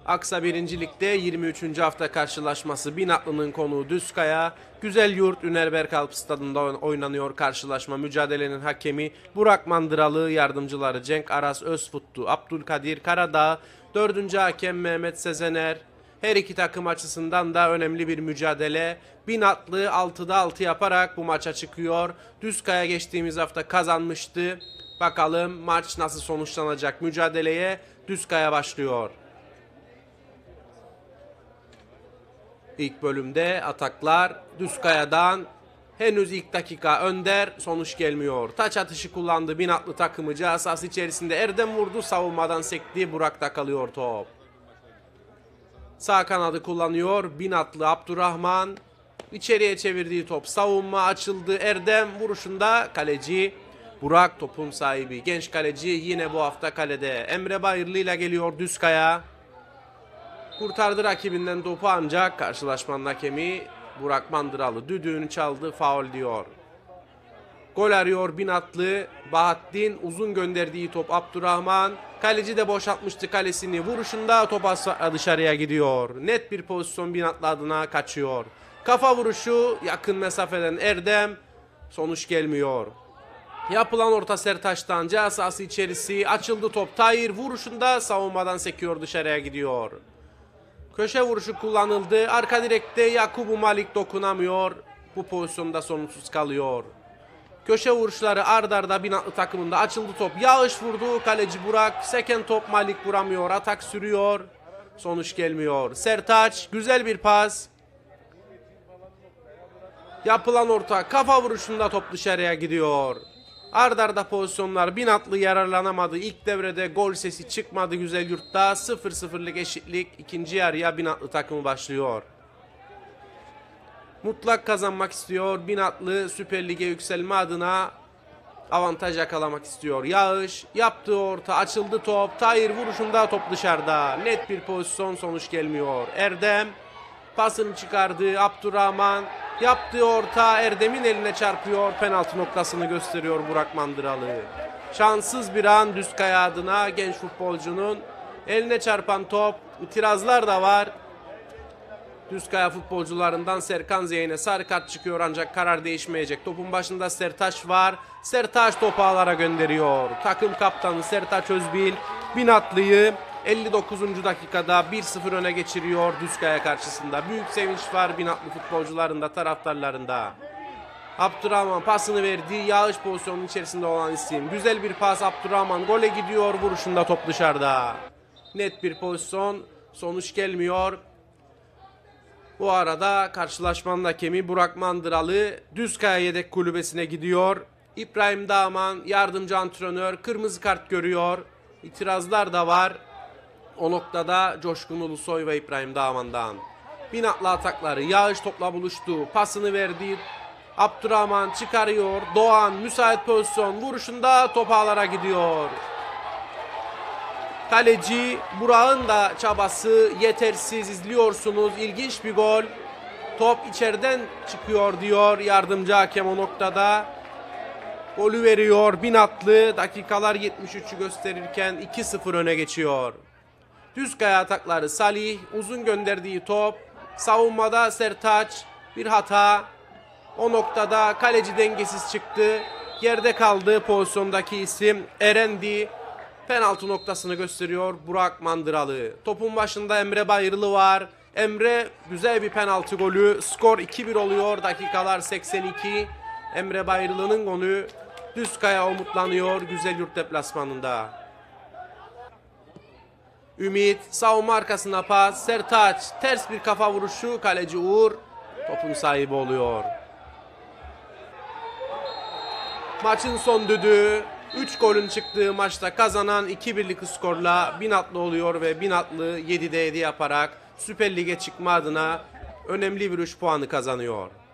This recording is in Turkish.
Aksa 1. Lig'de 23. hafta karşılaşması Binatlı'nın konuğu Düzkaya. Güzelyurt Üner Berkalp Stadında oynanıyor karşılaşma. Mücadelenin hakemi Burak Mandıralı, yardımcıları Cenk Aras Özfuttu, Abdülkadir Karadağ, 4. hakem Mehmet Sezener. Her iki takım açısından da önemli bir mücadele. Binatlı 6'da 6 yaparak bu maça çıkıyor. Düzkaya geçtiğimiz hafta kazanmıştı. Bakalım maç nasıl sonuçlanacak? Mücadeleye Düzkaya başlıyor. İlk bölümde ataklar Düzkaya'dan, henüz ilk dakika Önder, sonuç gelmiyor. Taç atışı kullandı Binatlı takımı, cihaz içerisinde Erdem vurdu, savunmadan sekti, Burak'ta kalıyor top. Sağ kanadı kullanıyor Binatlı Abdurrahman, içeriye çevirdiği top, savunma açıldı, Erdem vuruşunda kaleci Burak, topun sahibi genç kaleci yine bu hafta kalede. Emre Bayırlı ile geliyor Düzkaya. Kurtardı rakibinden topu ancak karşılaşmanın hakemi Burak Mandıralı düdüğünü çaldı, faul diyor. Gol arıyor Binatlı. Bahattin uzun gönderdiği top Abdurrahman. Kaleci de boşaltmıştı kalesini. Vuruşunda top dışarıya gidiyor. Net bir pozisyon Binatlı adına kaçıyor. Kafa vuruşu yakın mesafeden Erdem. Sonuç gelmiyor. Yapılan orta Sertaç'tan, ceza sahası içerisi açıldı top. Tahir vuruşunda savunmadan sekiyor, dışarıya gidiyor. Köşe vuruşu kullanıldı. Arka direkte Yakubu Malik dokunamıyor. Bu pozisyonda sonuçsuz kalıyor. Köşe vuruşları ard arda Binatlı takımında açıldı top. Yağış vurdu. Kaleci Burak. Seken top Malik vuramıyor. Atak sürüyor. Sonuç gelmiyor. Sertaç güzel bir pas. Yapılan orta kafa vuruşunda top dışarıya gidiyor. Ard arda pozisyonlar, Binatlı yararlanamadı. İlk devrede gol sesi çıkmadı Güzelyurt'ta. 0-0'lık eşitlik. İkinci yarıya Binatlı takımı başlıyor. Mutlak kazanmak istiyor. Binatlı Süper Lig'e yükselme adına avantaj yakalamak istiyor. Yağış yaptığı orta, açıldı top. Tahir vuruşunda top dışarıda. Net bir pozisyon, sonuç gelmiyor. Erdem pasını çıkardı. Abdurrahman yaptığı orta Erdem'in eline çarpıyor. Penaltı noktasını gösteriyor Burak Mandıralı. Şanssız bir an Düzkaya adına, genç futbolcunun eline çarpan top. İtirazlar da var. Düzkaya futbolcularından Serkan Zeyn'e sarı kart çıkıyor ancak karar değişmeyecek. Topun başında Sertaç var. Sertaç topu ağlara gönderiyor. Takım kaptanı Sertaç Özbil Binatlı'yı 59. dakikada 1-0 öne geçiriyor Düzkaya karşısında. Büyük sevinç var Binatlı futbolcularında, taraftarlarında. Abdurrahman pasını verdi. Yağış pozisyonun içerisinde olan isim. Güzel bir pas, Abdurrahman gole gidiyor. Vuruşunda top dışarıda. Net bir pozisyon, sonuç gelmiyor. Bu arada karşılaşmanın hakemi Burak Mandıralı Düzkaya yedek kulübesine gidiyor. İbrahim Dağman yardımcı antrenör kırmızı kart görüyor. İtirazlar da var. O noktada Coşkun Ulusoy ve İbrahim Dağman'dan. Binatlı atakları, Yağış topla buluştu. Pasını verdi. Abdurrahman çıkarıyor. Doğan müsait pozisyon, vuruşunda top ağlara gidiyor. Kaleci Burak'ın da çabası yetersiz, izliyorsunuz. İlginç bir gol. Top içeriden çıkıyor diyor yardımcı hakem o noktada. Golü veriyor Binatlı. Dakikalar 73'ü gösterirken 2-0 öne geçiyor. Düzkaya atakları, Salih uzun gönderdiği top. Savunmada Sertaç bir hata. O noktada kaleci dengesiz çıktı. Yerde kaldı pozisyondaki isim Erendi. Penaltı noktasını gösteriyor Burak Mandıralı. Topun başında Emre Bayırlı var. Emre güzel bir penaltı golü. Skor 2-1 oluyor. Dakikalar 82. Emre Bayırlı'nın golü. Düzkaya umutlanıyor Güzelyurt deplasmanında. Ümit savunma arkasına pas. Sertaç ters bir kafa vuruşu. Kaleci Uğur topun sahibi oluyor. Maçın son düdüğü. 3 golün çıktığı maçta kazanan 2-1'lik skorla Binatlı oluyor ve Binatlı 7'de 7 yaparak Süper Lig'e çıkma adına önemli bir 3 puanı kazanıyor.